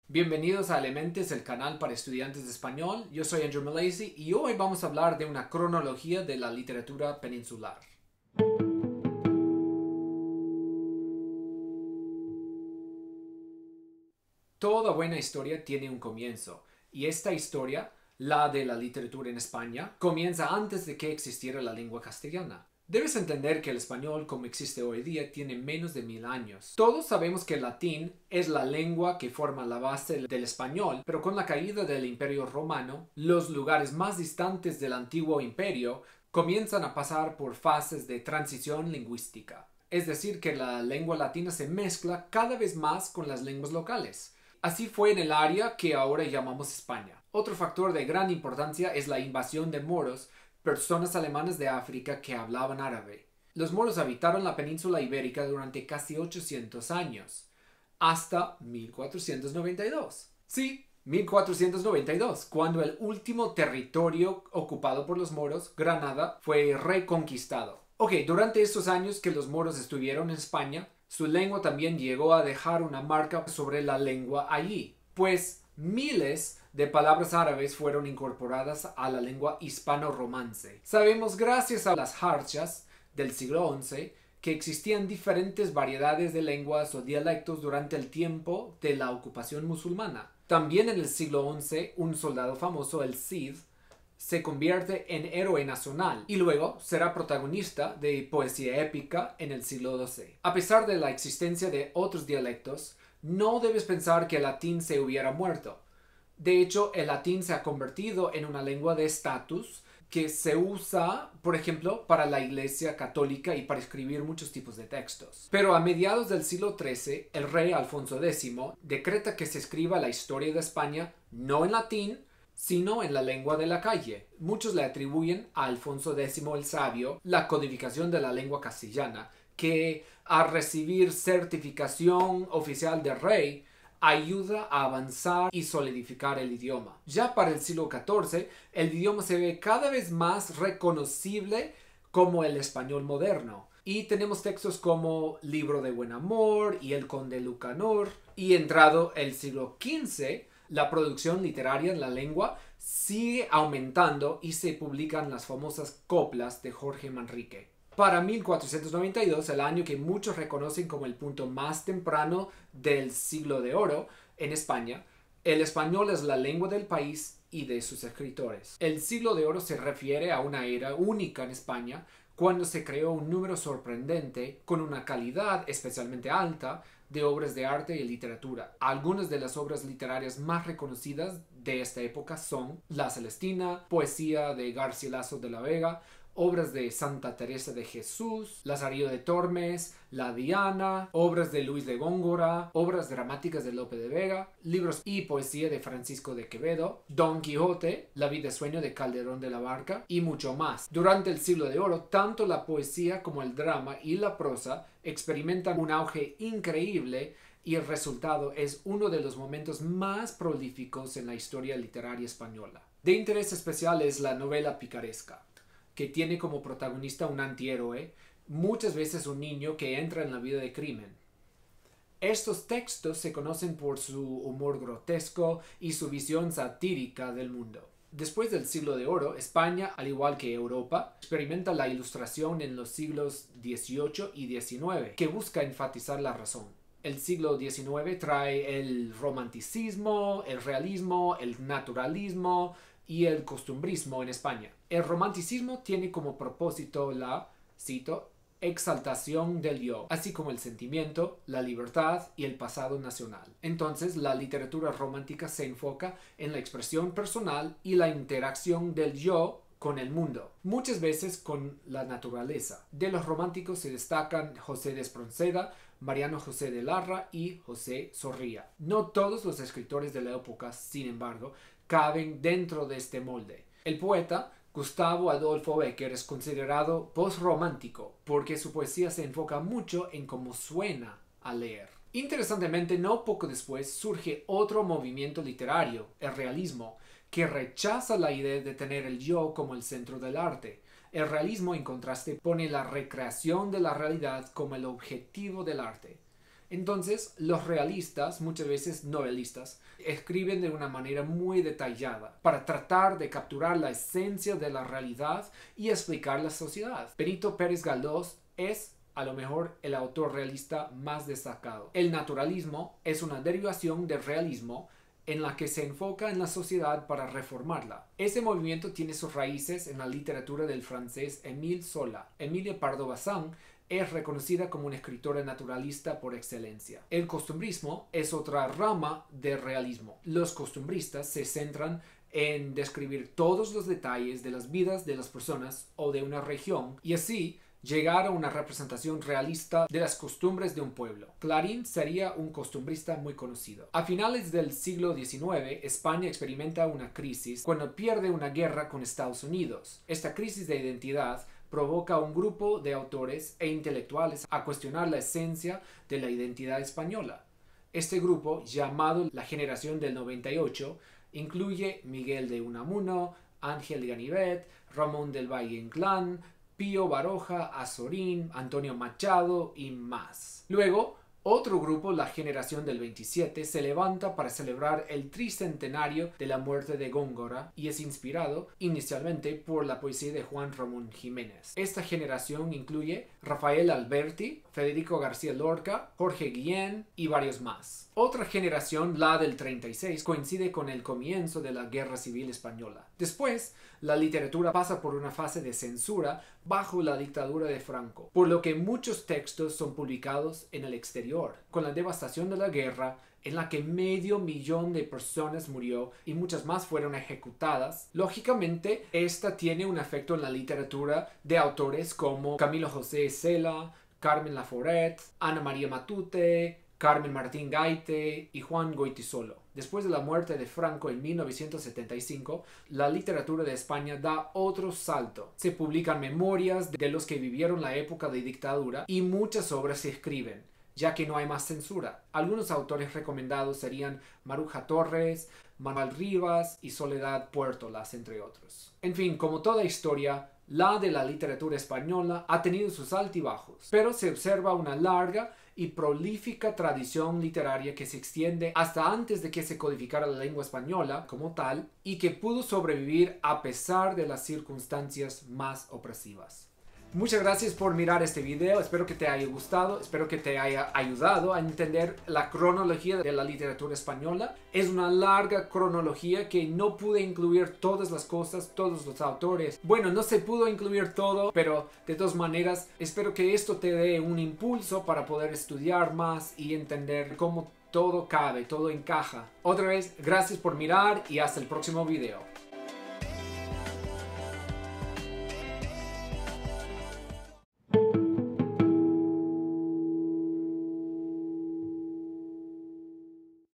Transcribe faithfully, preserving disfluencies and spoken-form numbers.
Bienvenidos a Elementes, el canal para estudiantes de español. Yo soy Andrew Malaysi y hoy vamos a hablar de una cronología de la literatura peninsular. Toda buena historia tiene un comienzo, y esta historia, la de la literatura en España, comienza antes de que existiera la lengua castellana. Debes entender que el español, como existe hoy día, tiene menos de mil años. Todos sabemos que el latín es la lengua que forma la base del español, pero con la caída del Imperio Romano, los lugares más distantes del antiguo imperio comienzan a pasar por fases de transición lingüística. Es decir, que la lengua latina se mezcla cada vez más con las lenguas locales. Así fue en el área que ahora llamamos España. Otro factor de gran importancia es la invasión de moros, personas alemanas de África que hablaban árabe. Los moros habitaron la península ibérica durante casi ochocientos años, hasta mil cuatrocientos noventa y dos. Sí, mil cuatrocientos noventa y dos, cuando el último territorio ocupado por los moros, Granada, fue reconquistado. Ok, durante estos años que los moros estuvieron en España, su lengua también llegó a dejar una marca sobre la lengua allí, pues miles de palabras árabes fueron incorporadas a la lengua hispano-romance. Sabemos gracias a las jarchas del siglo once que existían diferentes variedades de lenguas o dialectos durante el tiempo de la ocupación musulmana. También en el siglo once, un soldado famoso, el Cid, se convierte en héroe nacional y luego será protagonista de poesía épica en el siglo doce. A pesar de la existencia de otros dialectos, no debes pensar que el latín se hubiera muerto. De hecho, el latín se ha convertido en una lengua de estatus que se usa, por ejemplo, para la Iglesia Católica y para escribir muchos tipos de textos. Pero a mediados del siglo trece, el rey Alfonso X decreta que se escriba la historia de España no en latín, sino en la lengua de la calle. Muchos le atribuyen a Alfonso X el Sabio la codificación de la lengua castellana, que al recibir certificación oficial de rey, ayuda a avanzar y solidificar el idioma. Ya para el siglo catorce, el idioma se ve cada vez más reconocible como el español moderno. Y tenemos textos como Libro de Buen Amor y El Conde Lucanor. Y entrado el siglo quince, la producción literaria en la lengua sigue aumentando y se publican las famosas coplas de Jorge Manrique. Para mil cuatrocientos noventa y dos, el año que muchos reconocen como el punto más temprano del siglo de oro en España, el español es la lengua del país y de sus escritores. El siglo de oro se refiere a una era única en España cuando se creó un número sorprendente con una calidad especialmente alta de obras de arte y literatura. Algunas de las obras literarias más reconocidas de esta época son La Celestina, poesía de Garcilaso de la Vega, obras de Santa Teresa de Jesús, Lazarillo de Tormes, La Diana, obras de Luis de Góngora, obras dramáticas de Lope de Vega, libros y poesía de Francisco de Quevedo, Don Quijote, La vida de sueño de Calderón de la Barca y mucho más. Durante el siglo de oro, tanto la poesía como el drama y la prosa experimentan un auge increíble y el resultado es uno de los momentos más prolíficos en la historia literaria española. De interés especial es la novela picaresca, que tiene como protagonista un antihéroe, muchas veces un niño que entra en la vida de crimen. Estos textos se conocen por su humor grotesco y su visión satírica del mundo. Después del siglo de oro, España, al igual que Europa, experimenta la ilustración en los siglos dieciocho y diecinueve, que busca enfatizar la razón. El siglo diecinueve trae el romanticismo, el realismo, el naturalismo y el costumbrismo en España. El romanticismo tiene como propósito la, cito, exaltación del yo, así como el sentimiento, la libertad y el pasado nacional. Entonces, la literatura romántica se enfoca en la expresión personal y la interacción del yo con el mundo, muchas veces con la naturaleza. De los románticos se destacan José de Espronceda, Mariano José de Larra y José Zorrilla. No todos los escritores de la época, sin embargo, caben dentro de este molde. El poeta Gustavo Adolfo Bécquer es considerado postromántico porque su poesía se enfoca mucho en cómo suena al leer. Interesantemente, no poco después surge otro movimiento literario, el realismo, que rechaza la idea de tener el yo como el centro del arte. El realismo, en contraste, pone la recreación de la realidad como el objetivo del arte. Entonces, los realistas, muchas veces novelistas, escriben de una manera muy detallada para tratar de capturar la esencia de la realidad y explicar la sociedad. Benito Pérez Galdós es a lo mejor el autor realista más destacado. El naturalismo es una derivación del realismo en la que se enfoca en la sociedad para reformarla. Este movimiento tiene sus raíces en la literatura del francés Émile Zola. Emilia Pardo Bazán es reconocida como una escritora naturalista por excelencia. El costumbrismo es otra rama del realismo. Los costumbristas se centran en describir todos los detalles de las vidas de las personas o de una región y así llegar a una representación realista de las costumbres de un pueblo. Clarín sería un costumbrista muy conocido. A finales del siglo diecinueve, España experimenta una crisis cuando pierde una guerra con Estados Unidos. Esta crisis de identidad provoca a un grupo de autores e intelectuales a cuestionar la esencia de la identidad española. Este grupo, llamado la Generación del noventa y ocho, incluye Miguel de Unamuno, Ángel Ganivet, Ramón del Valle Inclán, Pío Baroja, Azorín, Antonio Machado y más. Luego, otro grupo, la Generación del veintisiete, se levanta para celebrar el tricentenario de la muerte de Góngora y es inspirado inicialmente por la poesía de Juan Ramón Jiménez. Esta generación incluye Rafael Alberti, Federico García Lorca, Jorge Guillén y varios más. Otra generación, la del treinta y seis, coincide con el comienzo de la Guerra Civil Española. Después, la literatura pasa por una fase de censura bajo la dictadura de Franco, por lo que muchos textos son publicados en el exterior. Con la devastación de la guerra, en la que medio millón de personas murió y muchas más fueron ejecutadas, lógicamente esta tiene un efecto en la literatura de autores como Camilo José Cela, Carmen Laforet, Ana María Matute, Carmen Martín Gaite y Juan Goytisolo. Después de la muerte de Franco en mil novecientos setenta y cinco, la literatura de España da otro salto. Se publican memorias de los que vivieron la época de dictadura y muchas obras se escriben, ya que no hay más censura. Algunos autores recomendados serían Maruja Torres, Manuel Rivas y Soledad Puertolas, entre otros. En fin, como toda historia, la de la literatura española ha tenido sus altibajos, pero se observa una larga y prolífica tradición literaria que se extiende hasta antes de que se codificara la lengua española como tal y que pudo sobrevivir a pesar de las circunstancias más opresivas. Muchas gracias por mirar este video, espero que te haya gustado, espero que te haya ayudado a entender la cronología de la literatura española. Es una larga cronología que no pude incluir todas las cosas, todos los autores. Bueno, no se pudo incluir todo, pero de todas maneras espero que esto te dé un impulso para poder estudiar más y entender cómo todo cabe, todo encaja. Otra vez, gracias por mirar y hasta el próximo video.